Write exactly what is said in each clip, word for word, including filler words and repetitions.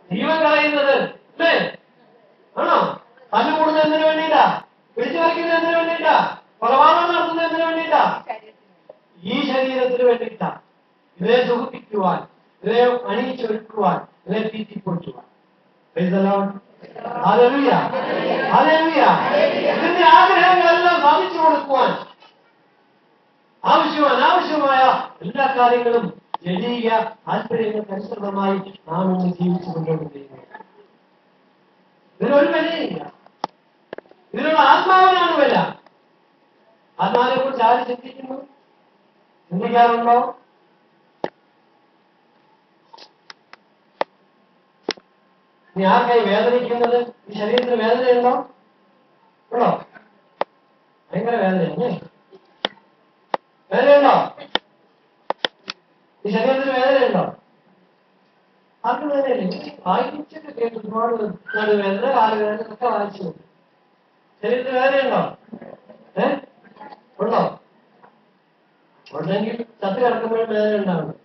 ജീവൻ കളയുന്നത് അല്ലേ? ആണോ? തല്ലുകൂടുന്നതിന് വേണ്ടിയിട്ടാ, പിടിച്ചു വയ്ക്കുന്നതിന് വേണ്ടിയിട്ടാ, കൊലപാതകം നടത്തുന്നതിന് വേണ്ടിയിട്ടാ, ഈ ശരീരത്തിന് വേണ്ടിയിട്ടാ. ഇവരെ സുഖിപ്പിക്കുവാൻ, ഇവരെ അണിയിച്ചൊരുക്കുവാൻ, ഇവരെ തീറ്റിപ്പൊഴിക്കുവാൻ. ഇതിന്റെ ആഗ്രഹങ്ങളെല്ലാം സാധിച്ചു കൊടുക്കുവാൻ ആവശ്യമായ അനാവശ്യമായ എല്ലാ കാര്യങ്ങളും ജനീയ താല്പര്യങ്ങൾക്ക് അനുസൃതമായി നാം ഇന്ന് ജീവിച്ചു കൊണ്ടുകൊണ്ടിരിക്കുന്നു. ഇതിനൊരു വിലയില്ല. ഇതിനുള്ള ആത്മാവിനാണ് വില. ആത്മാവിനെ കുറിച്ച് ആര് ചിന്തിക്കുന്നു? ചിന്തിക്കാറുണ്ടോ? ഇനി ആർക്കായി വേദനിക്കുന്നത്? ഈ ശരീരത്തിന് വേദനയുണ്ടോ? ഉണ്ടോ? ഭയങ്കര വേദനയല്ലേ? വേദനയുണ്ടോ? ഈ ശരീരത്തിന് വേദനയുണ്ടോ? ആർക്കും വേദനയില്ലേ? വായിച്ചൊക്കെ കേട്ടു ഒരുപാട് വേദന, കാലുവേദന ഒക്കെ വായിച്ചു. ശരീരത്തിന് വേദനയുണ്ടോ? ഏ ഉണ്ടോ? ഉണ്ടെങ്കിൽ ചത്ത് കിടക്കുമ്പോഴും വേദന ഉണ്ടാവുന്നു.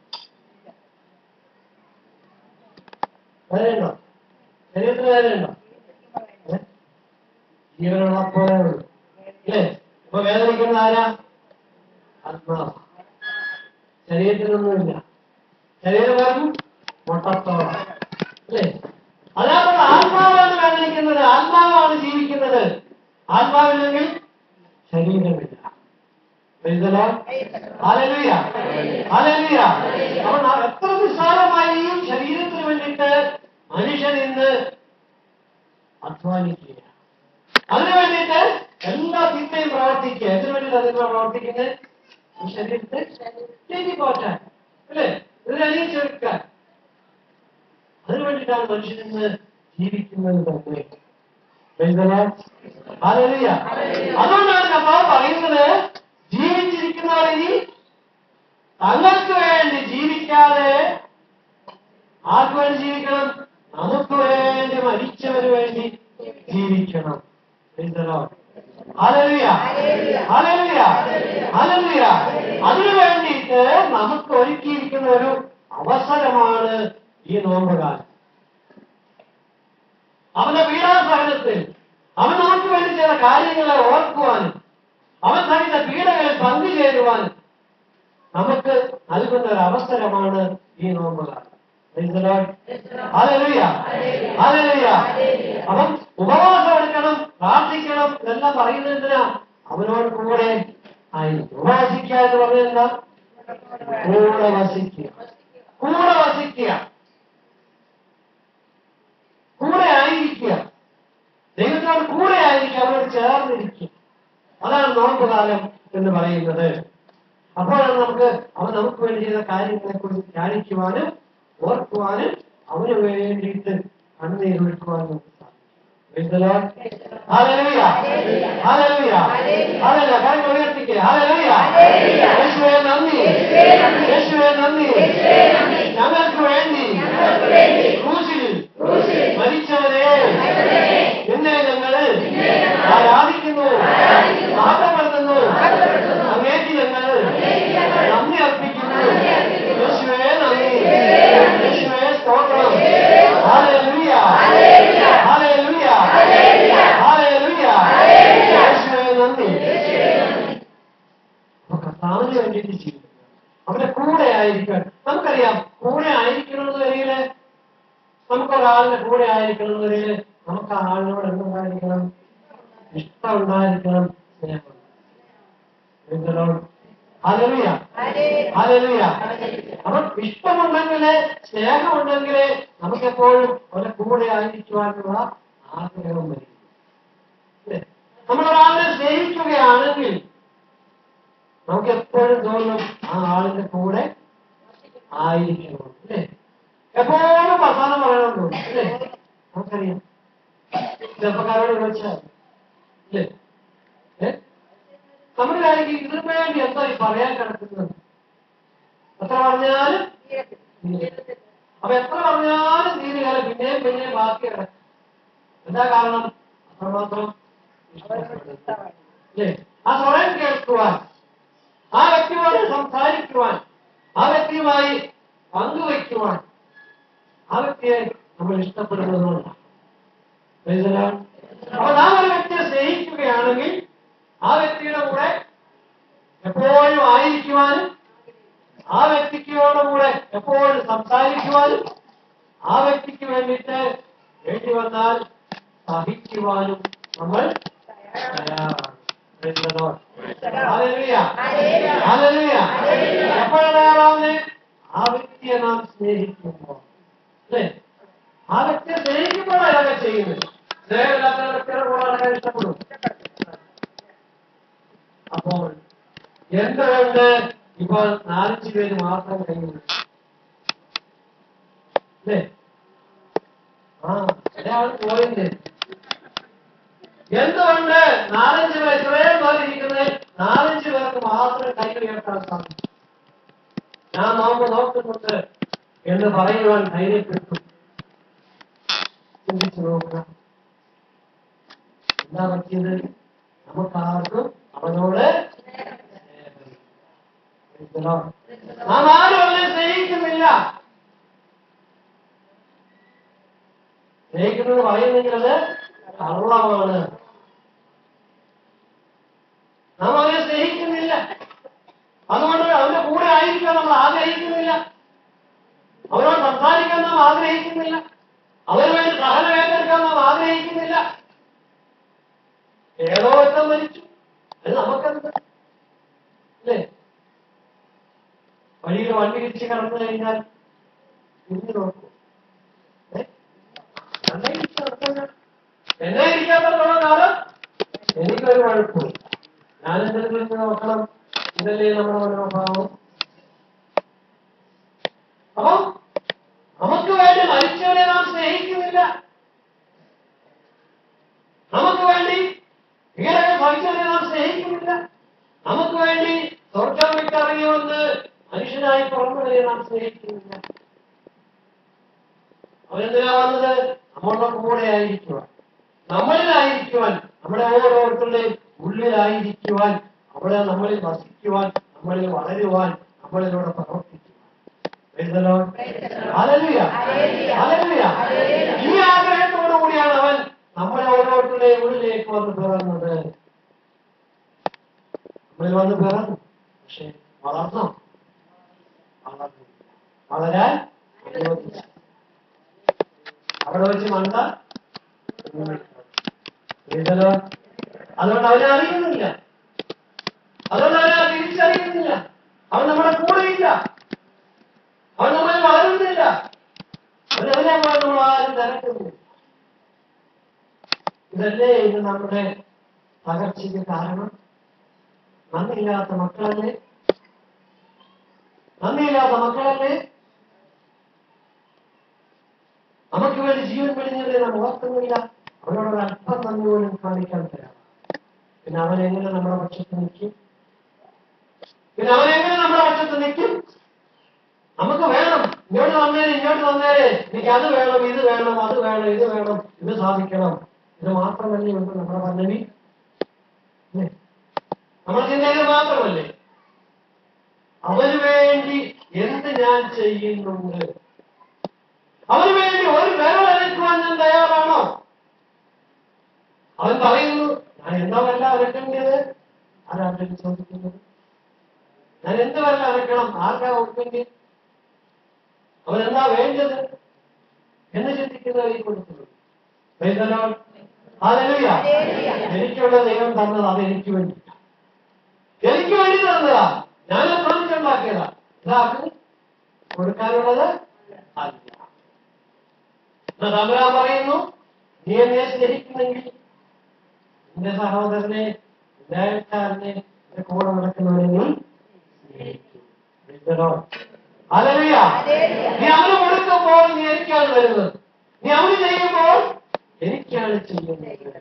വേദനയുണ്ടോ? ശരീരത്തിന് വേദനയുണ്ടോ? ജീവനുള്ളപ്പോഴേ ഉള്ളൂ അല്ലേ? ഇപ്പൊ വേദനിക്കുന്ന ആരാ? ആത്മാവ്. ശരീരത്തിനൊന്നുമില്ല. ശരീരം വെറും മുട്ടത്തോളം അല്ലേ? അതേപോലെ ആത്മാവാണ് വേദനിക്കുന്നത്, ആത്മാവാണ് ജീവിക്കുന്നത്. ആത്മാവില്ലെങ്കിൽ ശരീരമില്ല. ഹല്ലേലൂയ, ഹല്ലേലൂയ. അപ്പോൾ എത്ര നിസ്സാരമായി ഈ ശരീരത്തിന് വേണ്ടിയിട്ട് മനുഷ്യൻ ഇന്ന് അധ്വാനിക്കുക, അതിനു വേണ്ടിയിട്ട് എല്ലാ ചിന്തയും പ്രവർത്തിക്കുക. എന്തിനു വേണ്ടിയിട്ട് അതിന് പ്രവർത്തിക്കുന്നത്? ഈ ശരീരത്തെ ചെയ്തി പോറ്റാൻ അല്ലേ? ഇതിനണിയിച്ചെടുക്കാൻ. അതിനു വേണ്ടിയിട്ടാണ് മനുഷ്യൻ ഇന്ന് ജീവിക്കുന്നത് തന്നെ. ഹല്ലേലൂയ. അതുകൊണ്ടാണ് കർത്താവ് പറയുന്നത്, ജീവിച്ചിരിക്കുന്നവർ ഇനി തങ്ങൾക്ക് വേണ്ടി ജീവിക്കാതെ ആർക്ക് വേണ്ടി ജീവിക്കണം? നമുക്ക് വേണ്ടി മരിച്ചവന് വേണ്ടി ജീവിക്കണം. ഹല്ലേലൂയ, ഹല്ലേലൂയ, ഹല്ലേലൂയ. അതിനു വേണ്ടിയിട്ട് നമുക്ക് ഒരുക്കിയിരിക്കുന്ന ഒരു അവസരമാണ് ഈ നോമ്പുകാലം. അവന്റെ പീഡാസഹനത്തിൽ അവൻ നമുക്ക് വേണ്ടി ചില കാര്യങ്ങളെ ഓർക്കുവാനും അവൻ സഹിച്ച പീഡകളിൽ പങ്കുചേരുവാനും നമുക്ക് നൽകുന്ന ഒരു അവസരമാണ് ഈ നോമ്പുകാലം. ഹല്ലേലൂയ, ഹല്ലേലൂയ. അപ്പം ഉപവാസം എടുക്കണം, പ്രാർത്ഥിക്കണം എന്നെല്ലാം പറയുന്നതിനാ അവനോട് കൂടെ ആയിരിക്കും. ഉപവസിക്കുക എന്ന് പറഞ്ഞാൽ എന്താ? കൂടെ വസിക്കുക, കൂടെ വസിക്കുക, കൂടെ ആയിരിക്കുക, ദൈവത്തോട് കൂടെ ആയിരിക്കുക, അവരോട് ചേർന്നിരിക്കുക. അതാണ് നോമ്പുകാലം എന്ന് പറയുന്നത്. അപ്പോഴാണ് നമുക്ക് അവൻ നമുക്ക് വേണ്ടി ചെയ്ത കാര്യങ്ങളെ കുറിച്ച് ധ്യാനിക്കുവാനും ഓർക്കുവാനും അവന് വേണ്ടിയിട്ട് കണ്ണീരൊഴുക്കുവാനും സാധിക്കും. ഹല്ലേലൂയ, ഹല്ലേലൂയ, ഹല്ലേലൂയ. കരങ്ങൾ ഉയർത്തിക്കുക. ഹല്ലേലൂയ. യേശുവേ നന്ദി, യേശുവേ നന്ദി. ഞങ്ങൾക്ക് വേണ്ടി ക്രൂശിൽ മരിച്ചവരെ നിന്നെ ഞങ്ങൾ ആരാധിക്കുന്നു, മഹത്വപ്പെടുത്തുന്നു. അങ്ങേക്ക് ഞങ്ങൾ നന്ദി അർപ്പിക്കുന്നു. യേശുവേ നന്ദി, യേശുവേ സ്തോത്രം. ഹല്ലേലൂയ, ഹല്ലേലൂയ, ഹല്ലേലൂയ. യേശുവേ നന്ദി. കർത്താവിന് വേണ്ടിയിട്ട് ജീവിക്കുക, അവന്റെ കൂടെ ആയിരിക്കാൻ. നമുക്കറിയാം, കൂടെ ആയിരിക്കണമെന്ന് വരികയില്, നമുക്കൊരാളിന്റെ കൂടെ ആയിരിക്കണമെന്ന് വരികയില് നമുക്ക് ആ ആളിനോട് എന്തുണ്ടായിരിക്കണം? ഇഷ്ടം ഉണ്ടായിരിക്കണം, സ്നേഹം. ഹല്ലേലൂയ, ഹല്ലേലൂയ. അപ്പം ഇഷ്ടമുണ്ടെങ്കില്, സ്നേഹമുണ്ടെങ്കില് നമുക്കെപ്പോഴും അവരുടെ കൂടെ ആയിരിക്കുവാനുള്ള ആഗ്രഹം വരും. നമ്മളൊരാളെ സ്നേഹിക്കുകയാണെങ്കിൽ നമുക്ക് എപ്പോഴും തോന്നും ആ ആളിന്റെ കൂടെ ആയിരിക്കണം അല്ലേ? എപ്പോഴും അവസാനം പറയണം തോന്നും അല്ലേ? നമുക്കറിയാം, ചെറുപ്പക്കാരോട് ചോദിച്ചാൽ അല്ലേ, നമ്മുടെ കാര്യം ഇതിനു വേണ്ടി എന്താ ഈ പറയാൻ കിടക്കുന്നത്? എത്ര പറഞ്ഞാലും അപ്പൊ എത്ര പറഞ്ഞാലും തീരുകയല്ല, പിന്നെയും പിന്നെയും ബാക്കി കിടക്കും. എന്താ കാരണം? അത്രമാത്രം അല്ലേ? ആ സ്വയം കേൾക്കുവാൻ, ആ വ്യക്തിയോട് സംസാരിക്കുവാൻ, ആ വ്യക്തിയുമായി പങ്കുവയ്ക്കുവാൻ, ആ വ്യക്തിയെ നമ്മൾ ഇഷ്ടപ്പെടുന്നതുകൊണ്ടാണ്. അപ്പൊ നാം ഒരു വ്യക്തിയെ സ്നേഹിക്കുകയാണെങ്കിൽ ആ വ്യക്തിയുടെ കൂടെ എപ്പോഴും ആയിരിക്കുവാനും ആ വ്യക്തിയോട് കൂടെ എപ്പോഴും സംസാരിക്കുവാനും ആ വ്യക്തിക്ക് വേണ്ടിയിട്ട് വേണ്ടി വന്നാൽ സഹിക്കുവാനും നമ്മൾ തയ്യാറാണ്. എപ്പോഴാണ് തയ്യാറാവുന്നത്? ആ വ്യക്തിയെ നാം സ്നേഹിക്കുമ്പോൾ അല്ലേ? ആ വ്യക്തിയെ സ്നേഹിക്കുമ്പോഴാണ് ഇതൊക്കെ ചെയ്യുന്നത്. സ്നേഹമില്ലാത്ത വ്യക്തിയുടെ കൂടെ നടക്കാൻ ഇഷ്ടപ്പെടും. അപ്പോൾ എന്തുകൊണ്ട് ഇപ്പോൾ നാലഞ്ച് പേര് മാത്രം കഴിയുന്നു അല്ലേ? ആ ഒരാൾ പോയിന്റ്. എന്തുകൊണ്ട് നാലഞ്ച് പേർ ഇത്രയും പേരിരിക്കുന്നത് നാലഞ്ച് പേർക്ക് മാത്രം കൈ ഉയർത്താൻ സാധിക്കും? ഞാൻ നോമ്പ് നോക്കുന്നുണ്ട് എന്ന് പറയുവാൻ ധൈര്യപ്പെട്ടു. ചിന്തിച്ചു നോക്കുക, എന്താ പറ്റിയത്? നമുക്കാർക്കും അവനോട് നാം ആരും അവനെ സ്നേഹിക്കുന്നില്ല. സ്നേഹിക്കുന്നത് പറയുന്നെങ്കിൽ അത് കള്ളമാണ്. നാം അവനെ സ്നേഹിക്കുന്നില്ല. അതുകൊണ്ട് അവന്റെ കൂടെ ആയിരിക്കാൻ നമ്മൾ ആഗ്രഹിക്കുന്നില്ല. അവരോട് സംസാരിക്കാൻ നാം ആഗ്രഹിക്കുന്നില്ല. അവന് വേണ്ടി സഹനം ഏറ്റെടുക്കാൻ നാം ആഗ്രഹിക്കുന്നില്ല. ഏതോ ഒറ്റം മരിച്ചു, അത് നമുക്കെന്ത് അല്ലേ? വഴിയിൽ വണ്ടി തിരിച്ച് കടന്നു കഴിഞ്ഞാൽ തിരിഞ്ഞു നോക്കൂ. എന്നെ ഇരിക്കാത്തത്തോളം കാലം എനിക്കൊരു കുഴപ്പമില്ല. ഞാനെന്തെങ്കിലും നോക്കണം. ഇതല്ലേ നമ്മുടെ മനോഭാവം. അപ്പൊ നമുക്ക് വേണ്ടി മരിച്ചവരെ നാം സ്നേഹിക്കുന്നില്ല. നമുക്ക് വേണ്ടി ഇങ്ങനെ ഭവിച്ചവരെ നാം സ്നേഹിക്കുന്നില്ല. നമുക്ക് വേണ്ടി സ്വർഗം വിട്ടിറങ്ങി വന്ന് മനുഷ്യനായി പുറപ്പെടുകയെ നാം സ്നേഹിക്കുന്നില്ല. അവരെന്തിനാ വന്നത്? നമ്മളുടെ കൂടെ ആയിരിക്കുവാൻ, നമ്മളിലായിരിക്കുവാൻ, നമ്മുടെ ഓരോരുത്തരുടെയും ഉള്ളിലായിരിക്കുവാൻ, അവിടെ നമ്മളിൽ വസിക്കുവാൻ, നമ്മളിൽ വളരുവാൻ, നമ്മളിലൂടെ പ്രവർത്തിക്കുവാൻ. ഈ ആഗ്രഹത്തോടു കൂടിയാണ് അവൻ നമ്മളെ ഓരോരുത്തരുടെയും ഉള്ളിലേക്ക് വന്ന് പിറന്നത്. നമ്മളിൽ വന്ന് പിറന്നു. പക്ഷെ വളർന്നോ? വളർന്നു. വളരാൻ അനുവദിച്ചു. അവിടെ വെച്ച് മണ്ട. അതുകൊണ്ട് അവനെ അറിയുന്നില്ല. അതുകൊണ്ട് അവനെ തിരിച്ചറിയുന്നില്ല. അവൻ നമ്മുടെ കൂടെയില്ല. അവൻ നമ്മളെ വളരുന്നില്ല. അവനെ നമ്മൾ ആരും തിരക്കുന്നില്ല. ഇതല്ലേ ഇത് നമ്മുടെ തകർച്ചയ്ക്ക് കാരണം? നന്ദിയില്ലാത്ത മക്കളല്ലേ? നന്ദിയില്ലാത്ത മക്കളല്ലേ? നമുക്ക് വേണ്ടി ജീവൻ വെടിഞ്ഞവരെ നാം ഓർക്കുന്നില്ല. അവനോട് അല്പം നന്ദി പോലും കാണിക്കാൻ തരാം. പിന്നെ അവൻ എങ്ങനെ നമ്മുടെ പക്ഷത്ത് നിൽക്കും? പിന്നെ അവൻ എങ്ങനെ നമ്മുടെ പക്ഷത്ത് നിൽക്കും? നമുക്ക് വേണം, ഇങ്ങോട്ട് തന്നേരെ, ഇങ്ങോട്ട് തന്നേരെ, എനിക്ക് അത് വേണം, ഇത് വേണം, അത് വേണം, ഇത് വേണം, ഇത് സാധിക്കണം. ഇത് മാത്രമല്ലേ ഉണ്ട് നമ്മുടെ പല്ലവി? നമ്മുടെ ചിന്തകൾ മാത്രമല്ലേ? അവന് വേണ്ടി എന്ത് ഞാൻ ചെയ്യുന്നുണ്ട്? അവന് വേണ്ടി ഒരു വിരലനക്കുവാൻ ഞാൻ തയ്യാറാണോ? അവൻ പറയുന്നു, ഞാൻ എന്താ വല്ല അനക്കേണ്ടത്? ആരാണ് ചോദിക്കുന്നത്? ഞാൻ എന്ത് വല്ല അനക്കണം? ആർക്കാ കൊടുക്കേണ്ടത്? അവൻ എന്താ വേണ്ടത് എന്ന് ചിന്തിക്കുന്നത് ഈ കൊടുക്കുന്നത്. എനിക്കുള്ള ദൈവം തന്നത് അതെനിക്ക് വേണ്ടി, എനിക്ക് വേണ്ടി തന്നതാ. ഞാൻ ശ്രമിച്ചുണ്ടാക്കിയതാ. ഇതാക്ക് കൊടുക്കാനുള്ളത് അല്ല. തമ്പുരാൻ പറയുന്നു, നീ എന്നെ സ്നേഹിക്കുന്നെങ്കിൽ എന്റെ സഹോദരനെ, എന്റെ അയൽക്കാരനെ, എന്റെ കൂടെ നടക്കുന്നവനെ സ്നേഹിക്കും. ഹല്ലേലൂയ. നീ അവന് കൊടുക്കുമ്പോൾ നീ എനിക്കാണ് വരുന്നത്. നീ അവന് ചെയ്യുമ്പോൾ എനിക്കാണ് ചെയ്യുന്നത്.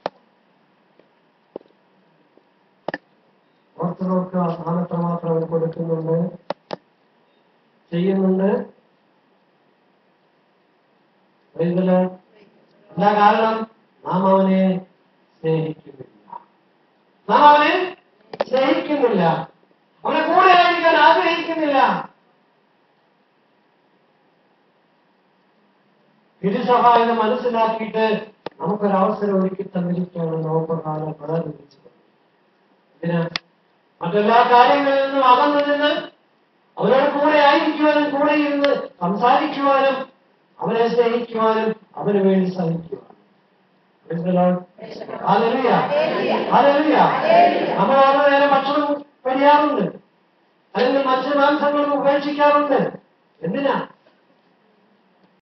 ഓർത്തു നോക്കുക, സ്ഥാനത്ത് മാത്രം അവൻ കൊടുക്കുന്നുണ്ട്, ചെയ്യുന്നുണ്ട്. എന്താ കാരണം? നാം അവനെ സ്നേഹിക്കുന്നില്ല. നാം അവനെ സ്നേഹിക്കുന്നില്ല. അവനെ കൂടെ ആയിരിക്കാൻ ആഗ്രഹിക്കുന്നില്ല. തിരുസഭ എന്ന് മനസ്സിലാക്കിയിട്ട് നമുക്കൊരവസരം ഒരുക്കി തന്നിരിക്കുകയാണ് നോമ്പുകാലം പ്രകടിപ്പിച്ചത്. ഇതിന് മറ്റെല്ലാ കാര്യങ്ങളിൽ നിന്നും അകന്നു നിന്ന് അവരോട് കൂടെ ആയിരിക്കുവാനും കൂടെ ഇരുന്ന് സംസാരിക്കുവാനും അവരെ സ്നേഹിക്കുവാനും അവന് വേണ്ടി സഹിക്കുവാനും. നമ്മൾ ഓരോ നേരം ഭക്ഷണം കഴിയാറുണ്ട്, അല്ലെങ്കിൽ മത്സ്യമാംസങ്ങളും ഉപേക്ഷിക്കാറുണ്ട്. എന്തിനാ?